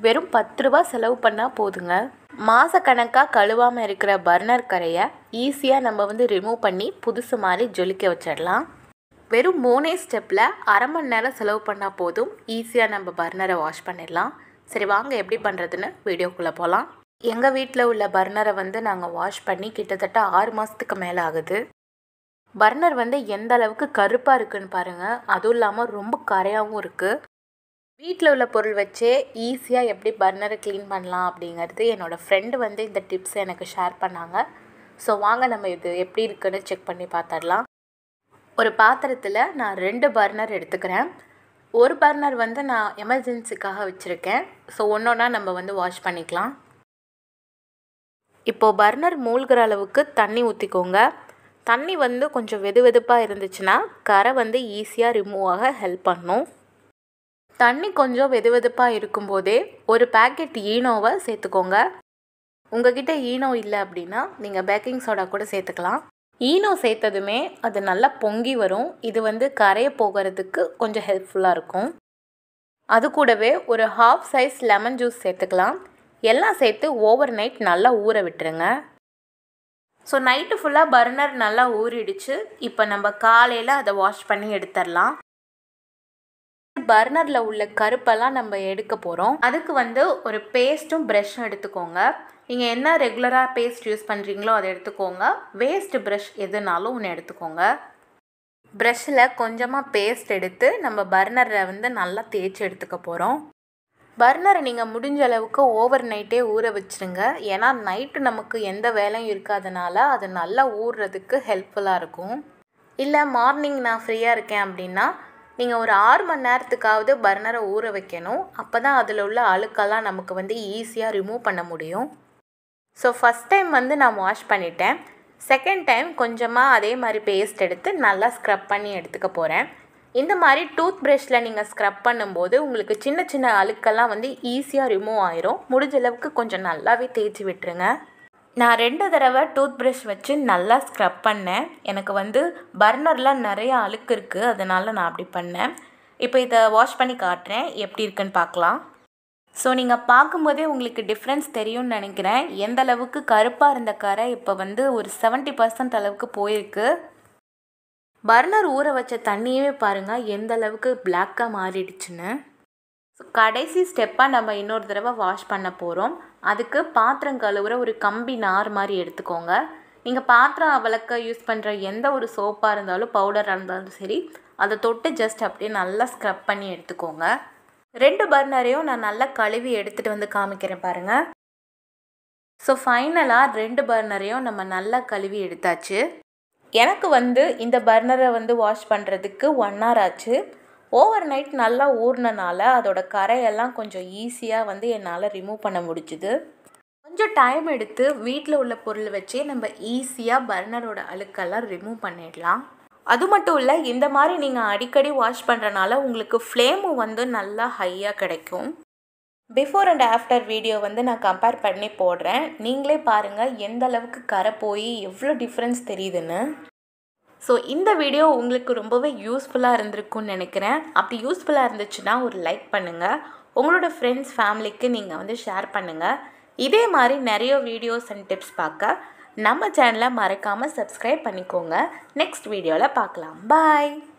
வெறும் 10 ரூபா செலவு பண்ணால் போதுங்க. மாதக்கணக்காக கழுவாமல் இருக்கிற பர்னர் கரையை ஈஸியாக நம்ம ரிமூவ் பண்ணி புதுசு மாதிரி ஜொலிக்க வச்சிடலாம். வெறும் 3 ஸ்டெப்பில் அரை மணி நேரம் செலவு பண்ணால் போதும், ஈஸியாக நம்ம பர்னரை வாஷ் பண்ணிடலாம். சரி வாங்க எப்படி பண்ணுறதுன்னு வீடியோக்குள்ளே போகலாம். எங்கள் வீட்டில் உள்ள பர்னரை நாங்கள் வாஷ் பண்ணி கிட்டத்தட்ட 6 மாதத்துக்கு மேலே ஆகுது. பர்னர் எந்த அளவுக்கு கருப்பாக இருக்குதுன்னு பாருங்கள். அதுவும் இல்லாமல் ரொம்ப கரையாகவும் இருக்குது. வீட்டில் உள்ள பொருள் வச்சே ஈஸியாக எப்படி பர்னரை க்ளீன் பண்ணலாம் அப்படிங்கிறது என்னோடய ஃப்ரெண்டு இந்த டிப்ஸை எனக்கு ஷேர் பண்ணாங்க. ஸோ வாங்க நம்ம இது எப்படி இருக்குன்னு செக் பண்ணி பார்த்துடலாம். ஒரு பாத்திரத்தில் நான் 2 பர்னர் எடுத்துக்கிறேன். ஒரு பர்னர் நான் எமர்ஜென்சிக்காக வச்சுருக்கேன். ஸோ ஒன்றொன்னா நம்ம வாஷ் பண்ணிக்கலாம். இப்போது பர்னர் மூழ்கிற அளவுக்கு தண்ணி ஊற்றிக்கோங்க. தண்ணி கொஞ்சம் வெதுவெதுப்பாக இருந்துச்சுன்னா கரை ஈஸியாக ரிமூவ் ஆக ஹெல்ப் பண்ணும். தண்ணி கொஞ்சம் வெதுவெதுப்பாக இருக்கும்போதே ஒரு பேக்கெட் ஈனோவை சேர்த்துக்கோங்க. உங்ககிட்ட ஈனோ இல்லை அப்படின்னா நீங்கள் பேக்கிங் சோடா கூட சேர்த்துக்கலாம். ஈனோ சேர்த்ததுமே அது நல்லா பொங்கி வரும். இது கரைய போகிறதுக்கு கொஞ்சம் ஹெல்ப்ஃபுல்லாக இருக்கும். அது கூடவே ஒரு ஹாஃப் சைஸ் லெமன் ஜூஸ் சேர்த்துக்கலாம். எல்லாம் சேர்த்து ஓவர் நைட் நல்லா ஊற விட்டுருங்க. ஸோ நைட்டு ஃபுல்லாக பர்னர் நல்லா ஊறிடுச்சு. இப்போ நம்ம காலையில் அதை வாஷ் பண்ணி எடுத்துடலாம். பர்னரில் உள்ள கருப்பெல்லாம் நம்ம எடுக்க போகிறோம். அதுக்கு ஒரு பேஸ்ட்டும் ப்ரஷ்ஷும் எடுத்துக்கோங்க. நீங்கள் என்ன ரெகுலராக பேஸ்ட் யூஸ் பண்ணுறீங்களோ அதை எடுத்துக்கோங்க. வேஸ்ட் ப்ரஷ் எதுனாலும் ஒன்று எடுத்துக்கோங்க. ப்ரஷ்ஷில் கொஞ்சமாக பேஸ்ட் எடுத்து நம்ம பர்னரை நல்லா தேய்ச்சி எடுத்துக்க போகிறோம். பர்னரை நீங்கள் முடிஞ்ச அளவுக்கு ஓவர் நைட்டே ஊற வச்சுருங்க. ஏன்னா நைட்டு நமக்கு எந்த வேலையும் இருக்காதனால அது நல்லா ஊறுறதுக்கு ஹெல்ப்ஃபுல்லாக இருக்கும். இல்லை மார்னிங் நான் ஃப்ரீயாக இருக்கேன் அப்படின்னா நீங்கள் ஒரு 6 மணி நேரத்துக்காவது பர்னரை ஊற வைக்கணும். அப்போ தான் அதில் உள்ள அழுக்கெல்லாம் நமக்கு ஈஸியாக ரிமூவ் பண்ண முடியும். ஸோ ஃபஸ்ட் டைம் நான் வாஷ் பண்ணிட்டேன். செகண்ட் டைம் கொஞ்சமாக அதே மாதிரி பேஸ்ட் எடுத்து நல்லா ஸ்க்ரப் பண்ணி எடுத்துக்க போகிறேன். இந்த மாதிரி டூத் ப்ரஷ்ஷில் நீங்கள் ஸ்க்ரப் பண்ணும்போது உங்களுக்கு சின்ன சின்ன அழுக்கெல்லாம் ஈஸியாக ரிமூவ் ஆயிரும். முடிஞ்ச அளவுக்கு கொஞ்சம் நல்லாவே தேய்ச்சி விட்டுருங்க. நான் 2 தடவை டூத் ப்ரஷ் வச்சு நல்லா ஸ்க்ரப் பண்ணேன். எனக்கு பர்னரில் நிறைய அழுக்கு இருக்குது, அதனால் நான் அப்படி பண்ணேன். இப்போ இதை வாஷ் பண்ணி காட்டுறேன், எப்படி இருக்குன்னு பார்க்கலாம். ஸோ நீங்கள் பார்க்கும்போதே உங்களுக்கு டிஃப்ரென்ஸ் தெரியும்னு நினைக்கிறேன். எந்த அளவுக்கு கருப்பாக இருந்த கரை இப்போ ஒரு 70% அளவுக்கு போயிருக்கு. பர்னர் ஊற வச்ச தண்ணியே பாருங்கள் எந்த அளவுக்கு பிளாக்காக மாறிடுச்சுன்னு. ஸோ கடைசி ஸ்டெப்பாக நம்ம இன்னொரு தடவை வாஷ் பண்ண போகிறோம். அதுக்கு பாத்திரம் கழுவுற ஒரு கம்பி நார் மாதிரி எடுத்துக்கோங்க. நீங்கள் பாத்திரம் விளக்க யூஸ் பண்ணுற எந்த ஒரு சோப்பாக இருந்தாலும் பவுடராக இருந்தாலும் சரி, அதை தொட்டு ஜஸ்ட் அப்படியே நல்லா ஸ்க்ரப் பண்ணி எடுத்துக்கோங்க. 2 பர்னரையும் நான் நல்லா கழுவி எடுத்துகிட்டு காமிக்கிறேன் பாருங்கள். ஸோ ஃபைனலாக 2 பர்னரையும் நம்ம நல்லா கழுவி எடுத்தாச்சு. எனக்கு இந்த பர்னரை வாஷ் பண்ணுறதுக்கு 1 hour ஆச்சு. ஓவர் நைட் நல்லா ஊறினால அதோட கரையெல்லாம் கொஞ்சம் ஈஸியாக என்னால் ரிமூவ் பண்ண முடிஞ்சுது. கொஞ்சம் டைம் எடுத்து வீட்டில் உள்ள பொருள் வச்சே நம்ம ஈஸியாக பர்னரோட அழுக்கெல்லாம் ரிமூவ் பண்ணிடலாம். அது மட்டும் இல்லை, இந்த மாதிரி நீங்கள் அடிக்கடி வாஷ் பண்ணுறனால உங்களுக்கு ஃப்ளேமும் நல்லா ஹையாக கிடைக்கும். பிஃபோர் அண்ட் ஆஃப்டர் வீடியோ நான் கம்பேர் பண்ணி போடுறேன். நீங்களே பாருங்கள் எந்த அளவுக்கு கரை போய் எவ்வளோ டிஃப்ரென்ஸ் தெரியுதுன்னு. ஸோ இந்த வீடியோ உங்களுக்கு ரொம்பவே யூஸ்ஃபுல்லாக இருந்திருக்கும்னு நினைக்கிறேன். அப்படி யூஸ்ஃபுல்லாக இருந்துச்சுன்னா ஒரு லைக் பண்ணுங்கள். உங்களோட ஃப்ரெண்ட்ஸ் ஃபேமிலிக்கு நீங்கள் ஷேர் பண்ணுங்கள். இதே மாதிரி நிறைய வீடியோஸ் அண்ட் டிப்ஸ் பார்க்க நம்ம சேனலை மறக்காமல் சப்ஸ்கிரைப் பண்ணிக்கோங்க. நெக்ஸ்ட் வீடியோவில் பார்க்கலாம். பாய்.